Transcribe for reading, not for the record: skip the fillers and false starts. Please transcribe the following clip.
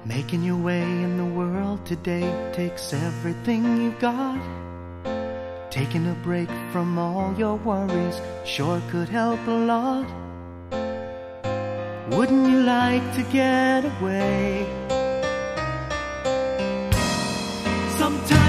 Making your way in the world today takes everything you've got. Taking a break from all your worries sure could help a lot. Wouldn't you like to get away? Sometimes